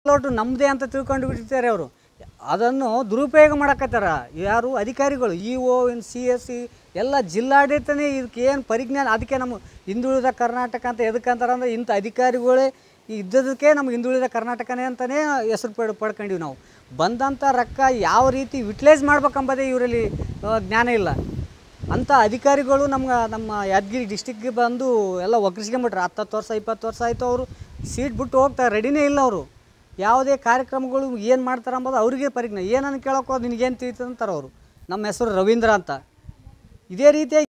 ಒಟ್ಟು ನಮ್ಮದೇ ಅಂತ ತಿಳ್ಕೊಂಡು ಬಿಟ್ಟಿರ್ತಾರೆ ಅವರು. ಅದನ್ನು ದುರುಪಯೋಗ ಮಾಡಕತ್ತಾರ ಯಾರು ಅಧಿಕಾರಿಗಳು, ಇ.ಒ. CS ಎಲ್ಲ ಜಿಲ್ಲಾಡಳಿತನೇ ಇದಕ್ಕೆ ಏನು ಪರಿಜ್ಞಾನ. ಅದಕ್ಕೆ ನಮ್ಮ ಹಿಂದುಳಿದ ಕರ್ನಾಟಕ ಅಂತ ಎದಕ್ಕಂತಾರೆ ಅಂದರೆ ಇಂಥ ಅಧಿಕಾರಿಗಳೇ ಇದ್ದದಕ್ಕೆ ನಮ್ಗೆ ಹಿಂದುಳಿದ ಕರ್ನಾಟಕನೇ ಅಂತಲೇ ಹೆಸರು ಪಡ್ಕೊಂಡೀವಿ ನಾವು. ಬಂದಂಥ ರೊಕ್ಕ ಯಾವ ರೀತಿ ಯುಟಿಲೈಸ್ ಮಾಡ್ಬೇಕಂಬುದೇ ಇವರಲ್ಲಿ ಜ್ಞಾನ ಇಲ್ಲ. ಅಂಥ ಅಧಿಕಾರಿಗಳು ನಮ್ಮ ಯಾದಗಿರಿ ಡಿಸ್ಟಿಕ್ಗೆ ಬಂದು ಎಲ್ಲ ಒಗ್ಗರಿಸ್ಕೊಂಬಿಟ್ರೆ 10 ವರ್ಷ 20 ವರ್ಷ ಆಯಿತು. ಅವರು ಸೀಟ್ ಬಿಟ್ಟು ಹೋಗ್ತಾರೆ, ರೆಡಿನೇ ಇಲ್ಲ ಅವರು. ಯಾವುದೇ ಕಾರ್ಯಕ್ರಮಗಳು ಏನು ಮಾಡ್ತಾರೆ ಅಂಬೋದು ಅವ್ರಿಗೆ ಪರಿಜ್ಞಾನ. ಏನನ್ನು ಕೇಳೋಕ್ಕೋ ನಿನಗೇನು ತಿಳಿತದೆ ಅಂತಾರೆ ಅವರು. ನಮ್ಮ ಹೆಸರು ರವೀಂದ್ರ ಅಂತ. ಇದೇ ರೀತಿಯಾಗಿ